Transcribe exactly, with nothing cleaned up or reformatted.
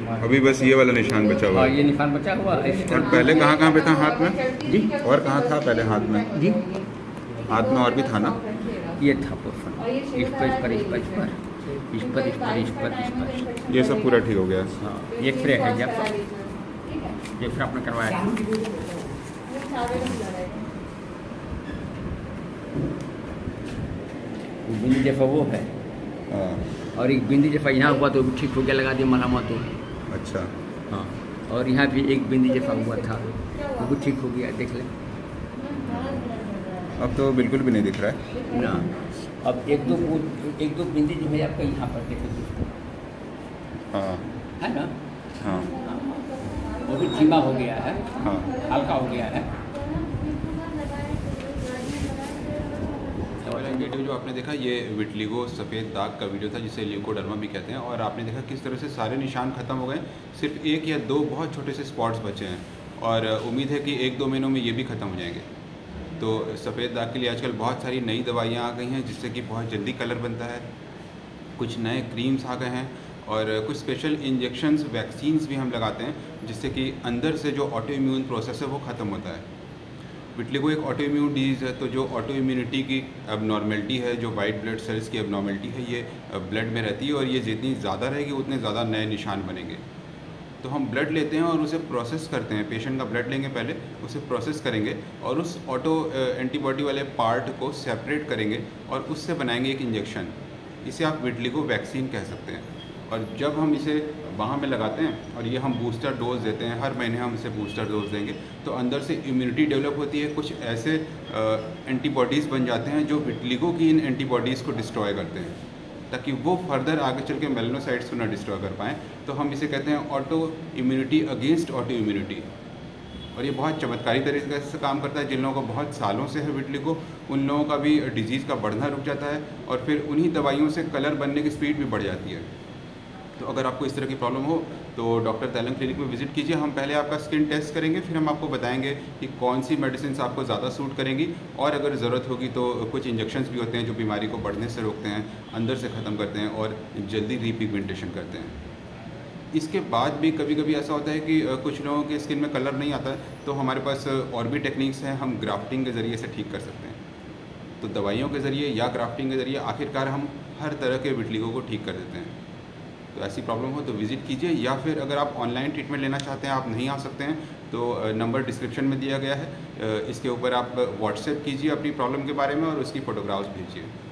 अभी बस ये वाला निशान बचा हुआ है। ये निशान बचा हुआ है। और पहले कहाँ कहाँ पे था हाथ में जी? और कहाँ था पहले हाथ में? जी हाथ में और भी था ना? ये था पोर्शन, इस पर इस पर इस पर इस पर इस पर इस पर इस पर इस पर ये सब पूरा ठीक हो गया? हाँ, ये फ्रे है जब ये फिर आपने करवाया था। बिंदी जैसा वो है और एक बिंदी जैसा यहाँ हुआ तो ठीक हो गया, लगा दिया मलहम तो। अच्छा हाँ, और यहाँ भी एक बिंदी जैसा हुआ था वो भी ठीक हो गया, देख लें। अब तो बिल्कुल भी नहीं दिख रहा है ना। अब एक दो एक दो बिंदी जो है आपका यहाँ पर देखो, हाँ है ना? हाँ वो भी धीमा हो गया है, हाँ हल्का हो गया है। वीडियो जो आपने देखा ये विटलिगो सफ़ेद दाग का वीडियो था, जिसे ल्यूकोडर्मा भी कहते हैं। और आपने देखा किस तरह से सारे निशान ख़त्म हो गए, सिर्फ एक या दो बहुत छोटे से स्पॉट्स बचे हैं और उम्मीद है कि एक दो महीनों में ये भी ख़त्म हो जाएंगे। तो सफ़ेद दाग के लिए आजकल बहुत सारी नई दवाइयाँ आ गई हैं जिससे कि बहुत जल्दी कलर बनता है। कुछ नए क्रीम्स आ गए हैं और कुछ स्पेशल इंजेक्शंस वैक्सीन्स भी हम लगाते हैं जिससे कि अंदर से जो ऑटो इम्यून प्रोसेस है वो ख़त्म होता है। विटलिगो एक ऑटो इम्यून डिजीज़ है, तो जो ऑटो इम्यूनिटी की एबनॉर्मेलिटी है, जो वाइट ब्लड सेल्स की एबनॉर्मेलिटी है, ये ब्लड में रहती है और ये जितनी ज़्यादा रहेगी उतने ज़्यादा नए निशान बनेंगे। तो हम ब्लड लेते हैं और उसे प्रोसेस करते हैं। पेशेंट का ब्लड लेंगे, पहले उसे प्रोसेस करेंगे और उस ऑटो एंटीबॉडी वाले पार्ट को सेपरेट करेंगे और उससे बनाएंगे एक इंजेक्शन। इसे आप विटलिगो वैक्सीन कह सकते हैं। और जब हम इसे बाह में लगाते हैं और ये हम बूस्टर डोज देते हैं, हर महीने हम इसे बूस्टर डोज देंगे, तो अंदर से इम्यूनिटी डेवलप होती है। कुछ ऐसे एंटीबॉडीज़ बन जाते हैं जो विटलिगो की इन एंटीबॉडीज़ को डिस्ट्रॉय करते हैं ताकि वो फर्दर आगे चल के मेलानोसाइट्स को ना डिस्ट्रॉय कर पाएँ। तो हम इसे कहते हैं auto immunity against auto immunity. और ये बहुत चमत्कारी तरीके से काम करता है। जिन लोगों को बहुत सालों से है विटलिगो, उन लोगों का भी डिजीज़ का बढ़ना रुक जाता है और फिर उन्हीं दवाइयों से कलर बनने की स्पीड भी बढ़ जाती है। तो अगर आपको इस तरह की प्रॉब्लम हो तो डॉक्टर तैलंग क्लिनिक में विजिट कीजिए। हम पहले आपका स्किन टेस्ट करेंगे, फिर हम आपको बताएंगे कि कौन सी मेडिसिन आपको ज़्यादा सूट करेंगी और अगर ज़रूरत होगी तो कुछ इंजेक्शंस भी होते हैं जो बीमारी को बढ़ने से रोकते हैं, अंदर से ख़त्म करते हैं और जल्दी रीपिगमेंटेशन करते हैं। इसके बाद भी कभी कभी ऐसा होता है कि कुछ लोगों के स्किन में कलर नहीं आता है, तो हमारे पास और भी टेक्निक्स हैं, हम ग्राफ्टिंग के ज़रिए से ठीक कर सकते हैं। तो दवाइयों के ज़रिए या ग्राफ्टिंग के ज़रिए आखिरकार हम हर तरह के विटलिगो को ठीक कर देते हैं। तो ऐसी प्रॉब्लम हो तो विज़िट कीजिए, या फिर अगर आप ऑनलाइन ट्रीटमेंट लेना चाहते हैं, आप नहीं आ सकते हैं, तो नंबर डिस्क्रिप्शन में दिया गया है, इसके ऊपर आप व्हाट्सएप कीजिए अपनी प्रॉब्लम के बारे में और उसकी फ़ोटोग्राफ्स भेजिए।